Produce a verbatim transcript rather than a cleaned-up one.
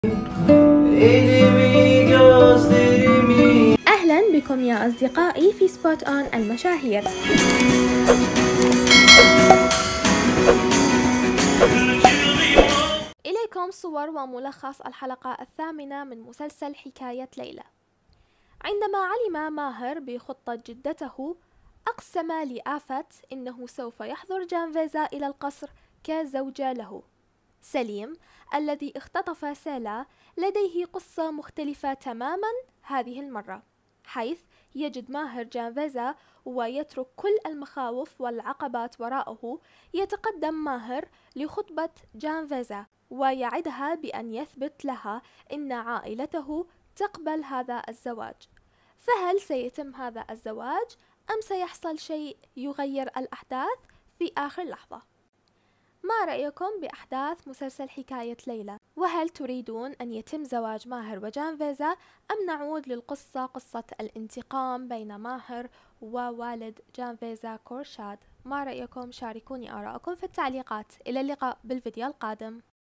أهلا بكم يا أصدقائي في سبوت أون المشاهير. إليكم صور وملخص الحلقة الثامنة من مسلسل حكاية ليلى. عندما علم ماهر بخطة جدته أقسم لآفت إنه سوف يحضر جانفيزا إلى القصر كزوجة له. سليم الذي اختطف سيلا لديه قصة مختلفة تماما هذه المرة، حيث يجد ماهر جانفيزا ويترك كل المخاوف والعقبات وراءه. يتقدم ماهر لخطبة جانفيزا ويعدها بأن يثبت لها إن عائلته تقبل هذا الزواج. فهل سيتم هذا الزواج أم سيحصل شيء يغير الأحداث في آخر لحظة؟ ما رأيكم بأحداث مسلسل حكاية ليلى؟ وهل تريدون أن يتم زواج ماهر وجانفيزا أم نعود للقصة قصة الانتقام بين ماهر ووالد جانفيزا كورشاد؟ ما رأيكم؟ شاركوني آراءكم في التعليقات. إلى اللقاء بالفيديو القادم.